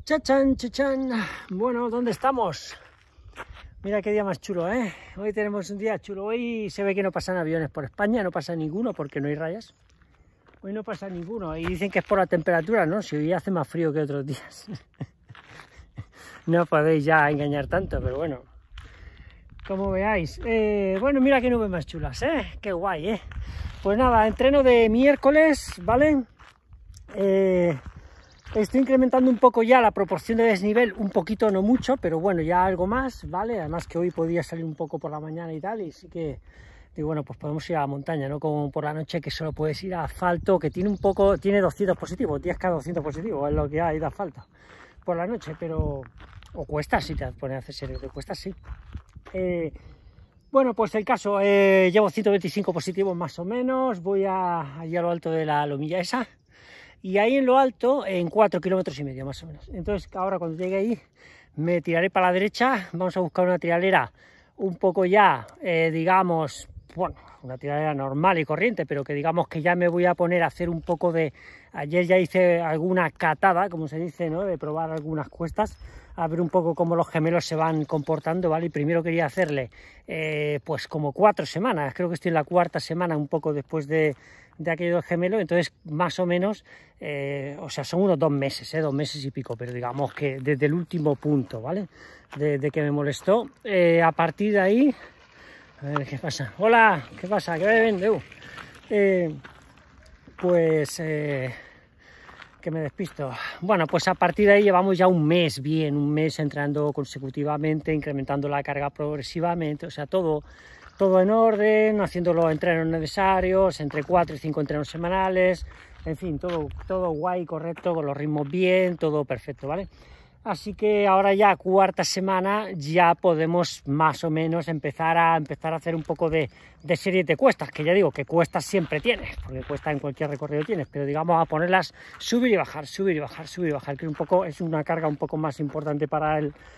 Chachán, chachán. Bueno, ¿dónde estamos? Mira qué día más chulo, ¿eh? Hoy tenemos un día chulo. Hoy se ve que no pasan aviones por España, no pasa ninguno porque no hay rayas. Hoy no pasa ninguno y dicen que es por la temperatura, ¿no? Si hoy hace más frío que otros días. No podéis ya engañar tanto, pero bueno. Como veáis. Bueno, mira qué nubes más chulas, ¿eh? Qué guay, ¿eh? Pues nada, entreno de miércoles, ¿vale? Estoy incrementando un poco ya la proporción de desnivel, un poquito, no mucho, pero bueno, ya algo más, ¿vale? Además que hoy podía salir un poco por la mañana y tal, y sí que, digo, bueno, pues podemos ir a la montaña, ¿no? Como por la noche que solo puedes ir a asfalto, que tiene un poco, tiene 200 positivos, 10K 200 positivos, es lo que hay de asfalto por la noche, pero, o cuesta, si te pones a hacer serio, te cuesta, sí. Bueno, pues el caso, llevo 125 positivos más o menos, voy allí a lo alto de la lomilla esa, y ahí en lo alto, en 4,5 kilómetros más o menos. Entonces ahora cuando llegue ahí, me tiraré para la derecha, vamos a buscar una trialera un poco ya, digamos, bueno, una trialera normal y corriente, pero que digamos que ya me voy a poner a hacer un poco de, ayer ya hice alguna catada, como se dice, ¿no? De probar algunas cuestas, a ver un poco cómo los gemelos se van comportando, ¿vale? Y primero quería hacerle, pues como 4 semanas, creo que estoy en la 4ª semana, un poco después de aquello del gemelo, entonces más o menos, o sea, son unos 2 meses, 2 meses y pico, pero digamos que desde el último punto, ¿vale? De que me molestó, a partir de ahí, a ver qué pasa. Hola, ¿qué pasa? ¿Qué ven? Que me despisto. Bueno, pues a partir de ahí llevamos ya un mes bien, un mes entrenando consecutivamente, incrementando la carga progresivamente, o sea, todo en orden, haciendo los entrenos necesarios, entre 4 y 5 entrenos semanales, en fin, todo guay, correcto, con los ritmos bien, todo perfecto, ¿vale? Así que ahora ya 4ª semana ya podemos más o menos empezar a hacer un poco de series de cuestas, que ya digo que cuestas siempre tienes, porque cuesta en cualquier recorrido tienes, pero digamos a ponerlas, subir y bajar, subir y bajar, subir y bajar, que un poco es una carga un poco más importante para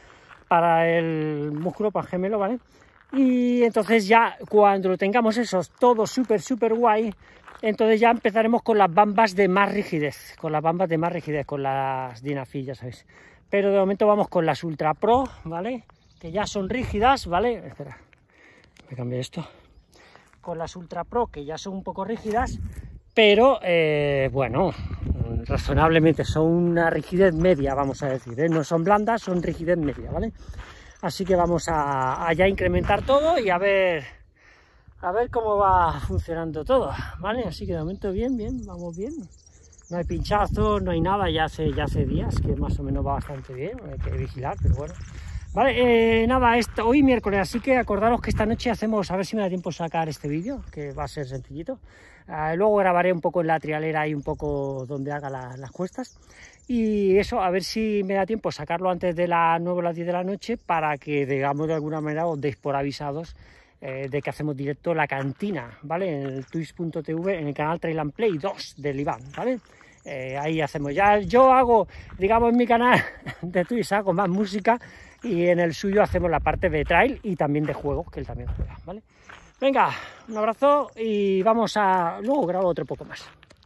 el músculo, para el gemelo, ¿vale? Y entonces ya cuando lo tengamos eso todo súper guay, entonces ya empezaremos con las bambas de más rigidez, con las Dynafit, ya sabéis. Pero de momento vamos con las Ultra Pro, ¿vale? Que ya son rígidas, ¿vale? Espera, me cambié esto. Con las Ultra Pro, que ya son un poco rígidas, pero bueno, razonablemente son una rigidez media, vamos a decir, ¿eh? No son blandas, son rigidez media, ¿vale? Así que vamos a ya incrementar todo y a ver cómo va funcionando todo, ¿vale? Así que de momento bien, vamos bien. No hay pinchazos, no hay nada, ya hace días que más o menos va bastante bien, hay que vigilar, pero bueno. Vale, nada, hoy miércoles, así que acordaros que esta noche hacemos, a ver si me da tiempo sacar este vídeo, que va a ser sencillito. Luego grabaré un poco en la trialera y un poco donde haga las cuestas. Y eso, a ver si me da tiempo sacarlo antes de las 9 o las 10 de la noche para que, digamos, de alguna manera os deis por avisados de que hacemos directo la cantina, ¿vale? En el twitch.tv, en el canal Trail and Play 2 del Iván, ¿vale? Ahí hacemos, ya yo hago, digamos, en mi canal de Twitch hago más música y en el suyo hacemos la parte de trail y también de juegos, que él también juega, ¿vale? Venga, un abrazo y vamos a... luego grabo otro poco más.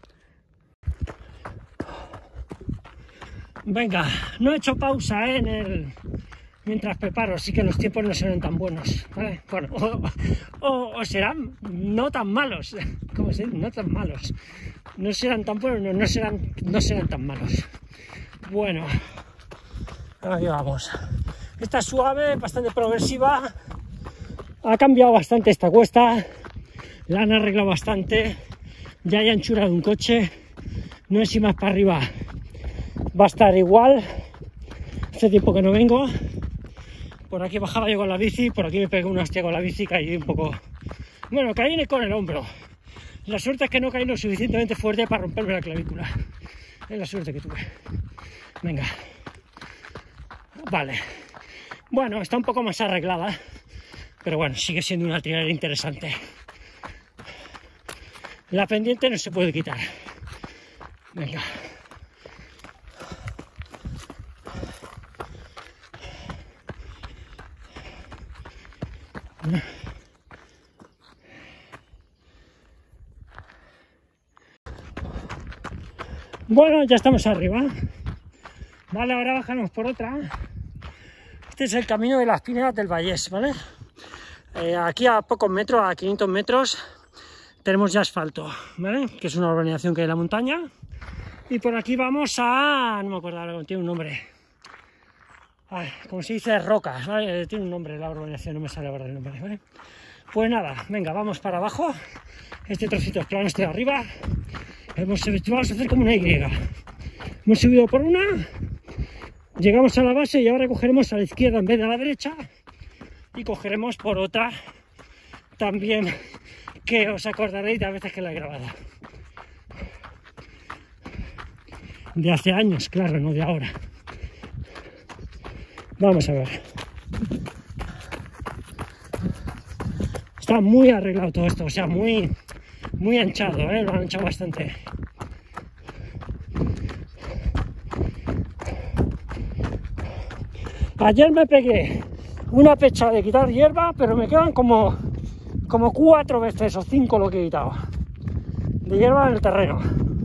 Venga, no he hecho pausa mientras preparo, así que los tiempos no serán tan buenos, ¿vale? Bueno, o serán no tan malos, ¿cómo se dice? No tan malos. No serán tan buenos, no serán tan malos. Bueno, aquí vamos. Esta es suave, bastante progresiva. Ha cambiado bastante esta cuesta. La han arreglado bastante. Ya hay anchura de un coche. No sé si más para arriba va a estar igual. Hace tiempo que no vengo. Por aquí bajaba yo con la bici, por aquí me pegué una hostia con la bici, caí un poco... Bueno, caí con el hombro. La suerte es que no caí lo suficientemente fuerte para romperme la clavícula. Es la suerte que tuve. Venga. Vale. Bueno, está un poco más arreglada, pero bueno, sigue siendo una trialera interesante. La pendiente no se puede quitar. Venga. Bueno, ya estamos arriba. Vale, ahora bajamos por otra. Este es el camino de las Pinedas del Vallés, ¿vale? Aquí a pocos metros, a 500 metros, tenemos ya asfalto, ¿vale? Que es una urbanización que hay en la montaña. Y por aquí vamos a... no me acuerdo ahora, tiene un nombre. Ay, como se dice, Rocas, ¿vale? Tiene un nombre la urbanización, no me sale ahora el nombre, ¿vale? Pues nada, venga, vamos para abajo. Este trocito es plano, este de arriba. Vamos a hacer como una Y. Hemos subido por una, llegamos a la base y ahora cogeremos a la izquierda en vez de a la derecha. Y cogeremos por otra también, que os acordaréis de a veces que la he grabado. De hace años, claro, no de ahora. Vamos a ver. Está muy arreglado todo esto, o sea, muy anchado, ¿eh? Lo han anchado bastante. Ayer me pegué una pecha de quitar hierba, pero me quedan como 4 veces o 5 lo que he quitado de hierba en el terreno.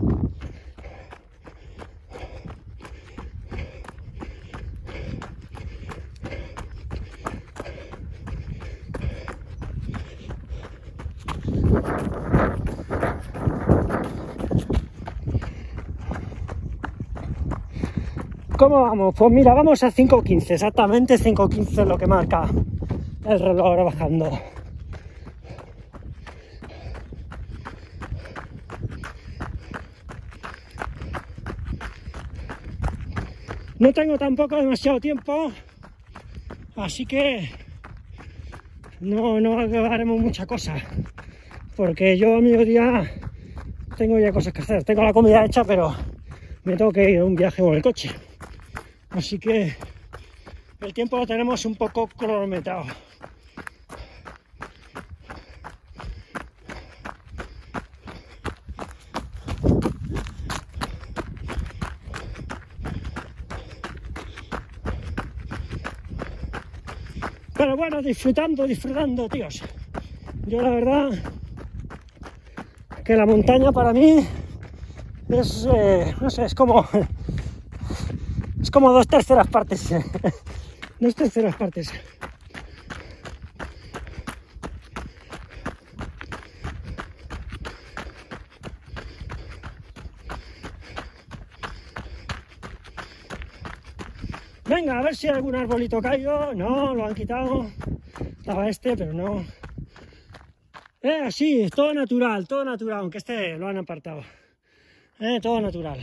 ¿Cómo vamos? Pues mira, vamos a 5:15, exactamente 5:15 es lo que marca el reloj ahora bajando. No tengo tampoco demasiado tiempo, así que no haremos mucha cosa, porque yo a mediodía tengo ya cosas que hacer. Tengo la comida hecha, pero me tengo que ir a un viaje con el coche. Así que el tiempo lo tenemos un poco cronometrado. Pero bueno, disfrutando, tíos. Yo la verdad que la montaña para mí es, no sé, es como 2/3 partes. 2/3 partes. Venga, a ver si hay algún arbolito caído. No, lo han quitado. Estaba este, pero no. Sí, todo natural, aunque este lo han apartado. Todo natural.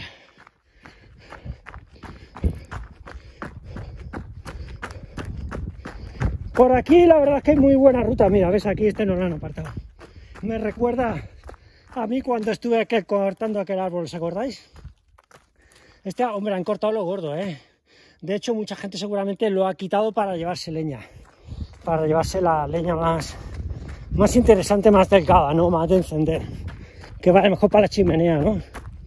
Por aquí la verdad es que hay muy buena ruta. Mira, ves, aquí este no lo han apartado. Me recuerda a mí cuando estuve aquí cortando aquel árbol, ¿os acordáis? Este, hombre, han cortado lo gordo, ¿eh? De hecho, mucha gente seguramente lo ha quitado para llevarse leña. Para llevarse la leña más interesante, más delgada, ¿no? Más de encender. Que vale mejor para la chimenea, ¿no?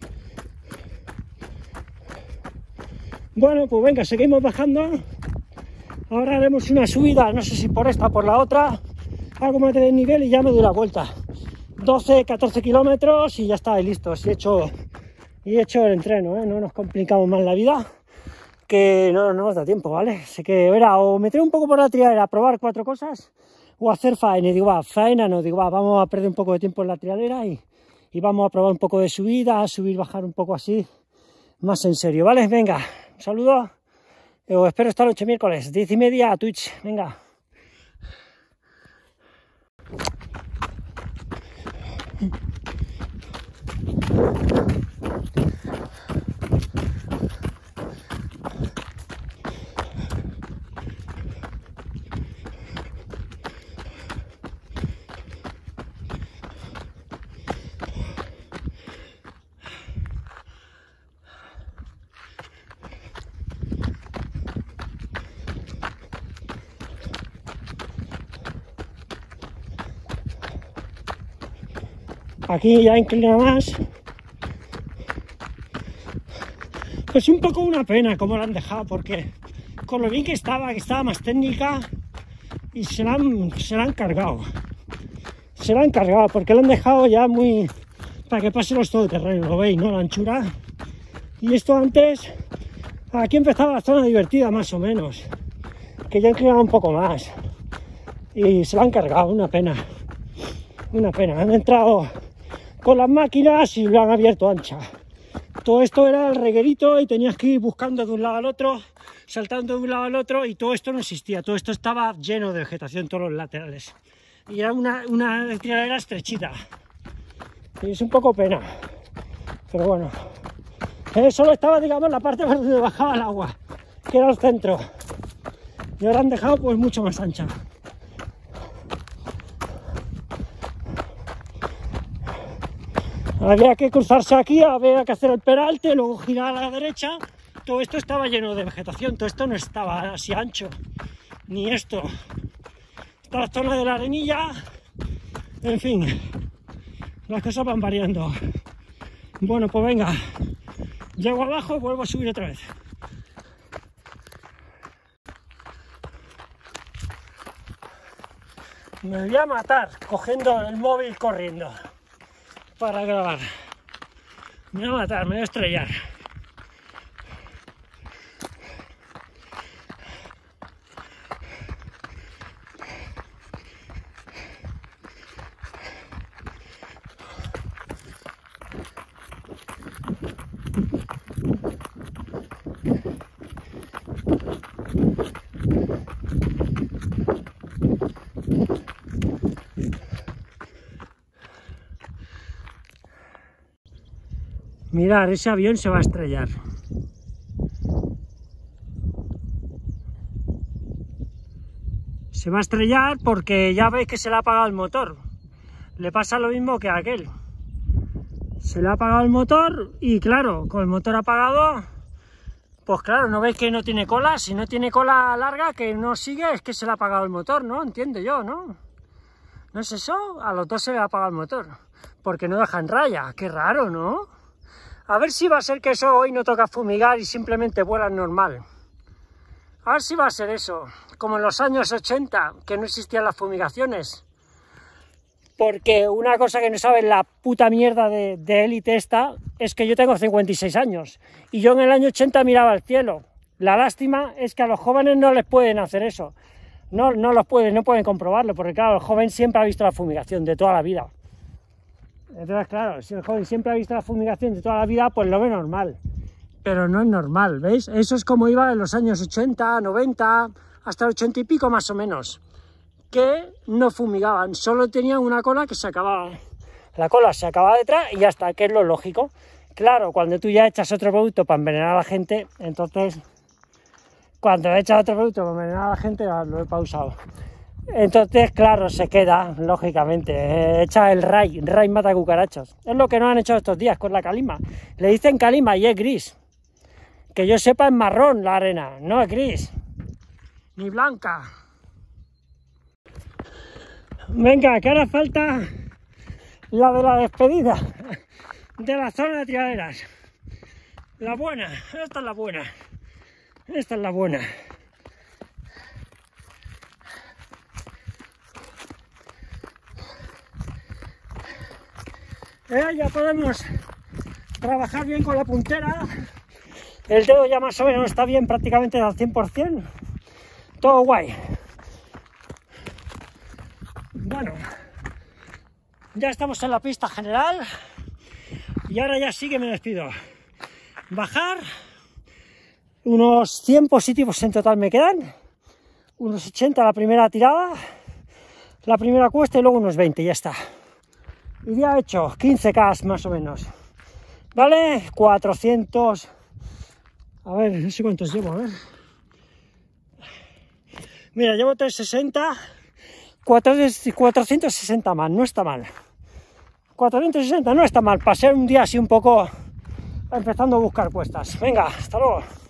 Bueno, pues venga, seguimos bajando. Ahora haremos una subida, no sé si por esta o por la otra, algo más de desnivel y ya me doy la vuelta. 12, 14 kilómetros y ya está, y listo. Y he hecho el entreno, ¿eh? No nos complicamos más la vida, que no nos da tiempo, ¿vale? Así que, verá, o meter un poco por la trialera a probar 4 cosas, o hacer faena. Y digo, va, faena no, digo, va, vamos a perder un poco de tiempo en la trialera y vamos a probar un poco de subida, subir, bajar un poco así, más en serio, ¿vale? Venga, un saludo. Os espero esta noche miércoles, 10:30 a Twitch. Venga. Aquí ya inclina más. Pues un poco una pena como lo han dejado, porque con lo bien que estaba más técnica, y se la han cargado. Se la han cargado porque lo han dejado ya muy para que pase los todoterrenos, lo veis, ¿no? La anchura. Y esto antes Aquí empezaba la zona divertida más o menos, que ya inclinaba un poco más. Y se la han cargado, una pena. Una pena. Han entrado con las máquinas y lo han abierto ancha. Todo esto era el reguerito y tenías que ir buscando de un lado al otro, saltando de un lado al otro, y todo esto no existía. Todo esto estaba lleno de vegetación, todos los laterales. Y era una tiradera estrechita. Y es un poco pena. Pero bueno. Solo estaba, digamos, la parte por donde bajaba el agua, que era el centro. Y ahora han dejado pues mucho más ancha. Había que cruzarse aquí, había que hacer el peralte, luego girar a la derecha. Todo esto estaba lleno de vegetación, todo esto no estaba así ancho, ni esto. Esta la zona de la arenilla, en fin, las cosas van variando. Bueno, pues venga, llego abajo y vuelvo a subir otra vez. Me voy a matar cogiendo el móvil corriendo para grabar. Me voy a matar, me voy a estrellar. Mirad, ese avión se va a estrellar. Se va a estrellar porque ya veis que se le ha apagado el motor. Le pasa lo mismo que a aquel. Se le ha apagado el motor y claro, con el motor apagado, pues claro, ¿no veis que no tiene cola? Si no tiene cola larga, que no sigue, es que se le ha apagado el motor, ¿no? Entiendo yo, ¿no? ¿No es eso? A los dos se le ha apagado el motor. Porque no dejan raya. Qué raro, ¿no? A ver si va a ser que eso hoy no toca fumigar y simplemente vuelan normal. A ver si va a ser eso, como en los años 80, que no existían las fumigaciones. Porque una cosa que no saben la puta mierda de élite esta, es que yo tengo 56 años, y yo en el año 80 miraba al cielo. La lástima es que a los jóvenes no les pueden hacer eso. No pueden comprobarlo, porque claro, el joven siempre ha visto la fumigación de toda la vida. Entonces, claro, si el joven siempre ha visto la fumigación de toda la vida, pues lo ve normal. Pero no es normal, ¿veis? Eso es como iba en los años 80, 90, hasta el 80 y pico más o menos. Que no fumigaban, solo tenían una cola que se acababa. La cola se acababa detrás y ya está, que es lo lógico. Claro, cuando tú ya echas otro producto para envenenar a la gente, entonces... Cuando echas otro producto para envenenar a la gente, lo he pausado. Entonces, claro, se queda, lógicamente, echa el ray mata cucarachas. Es lo que nos han hecho estos días con la calima. Le dicen calima y es gris. Que yo sepa es marrón la arena, no es gris, ni blanca. Venga, que ahora falta la de la despedida de la zona de tiraderas. La buena, esta es la buena. Esta es la buena. Ya podemos trabajar bien con la puntera. El dedo ya más o menos está bien, prácticamente al 100%. Todo guay. Bueno, ya estamos en la pista general. Y ahora ya sí que me despido. Bajar. Unos 100 positivos en total me quedan. Unos 80 la primera tirada. La primera cuesta y luego unos 20, ya está. Y ya he hecho 15K más o menos. ¿Vale? 400... A ver, no sé cuántos llevo, a ver. Mira, llevo 360, 460 más, no está mal. 460 no está mal, para ser un día así un poco empezando a buscar cuestas. Venga, hasta luego.